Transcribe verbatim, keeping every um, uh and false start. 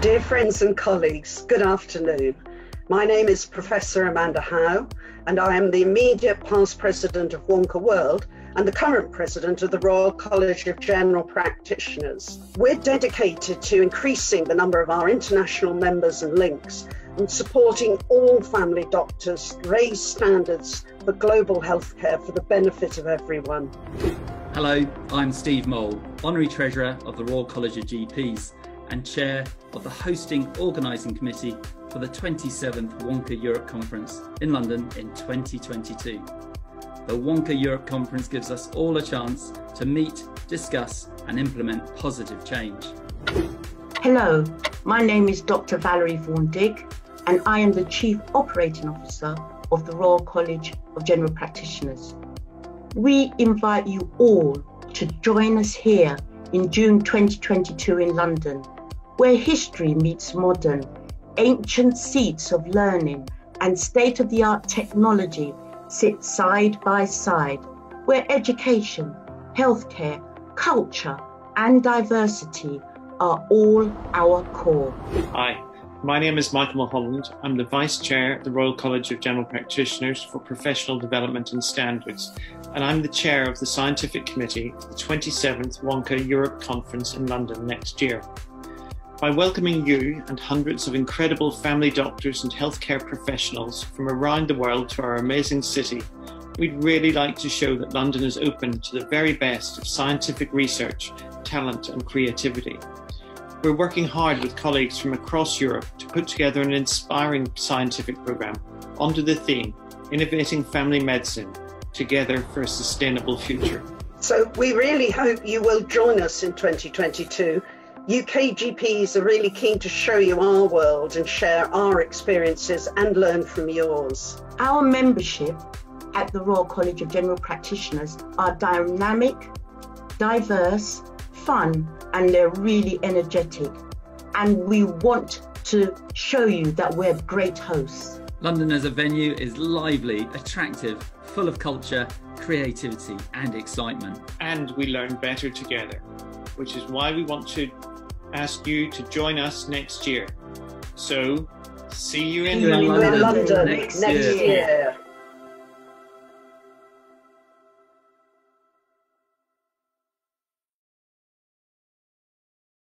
Dear friends and colleagues, good afternoon. My name is Professor Amanda Howe, and I am the immediate past president of WONCA World and the current president of the Royal College of General Practitioners. We're dedicated to increasing the number of our international members and links and supporting all family doctors raise standards for global healthcare for the benefit of everyone. Hello, I'm Steve Mole, Honorary Treasurer of the Royal College of G Ps and Chair of the Hosting Organising Committee for the twenty-seventh WONCA Europe Conference in London in twenty twenty-two. The WONCA Europe Conference gives us all a chance to meet, discuss and implement positive change. Hello, my name is Doctor Valerie Vaughan-Digg and I am the Chief Operating Officer of the Royal College of General Practitioners. We invite you all to join us here in June twenty twenty-two in London, where history meets modern, ancient seats of learning and state-of-the-art technology sit side by side, where education, healthcare, culture and diversity are all our core. Hi, my name is Michael Mulholland. I'm the Vice Chair of the Royal College of General Practitioners for Professional Development and Standards, and I'm the Chair of the Scientific Committee for the twenty-seventh WONCA Europe Conference in London next year. By welcoming you and hundreds of incredible family doctors and healthcare professionals from around the world to our amazing city, we'd really like to show that London is open to the very best of scientific research, talent and creativity. We're working hard with colleagues from across Europe to put together an inspiring scientific programme under the theme, Innovating Family Medicine, Together for a Sustainable Future. So we really hope you will join us in twenty twenty-two. U K G Ps are really keen to show you our world and share our experiences and learn from yours. Our membership at the Royal College of General Practitioners are dynamic, diverse, fun, and they're really energetic. And we want to show you that we're great hosts. London as a venue is lively, attractive, full of culture, creativity and excitement. And we learn better together, which is why we want to ask you to join us next year. So, see you in See you London, in London next next year. year.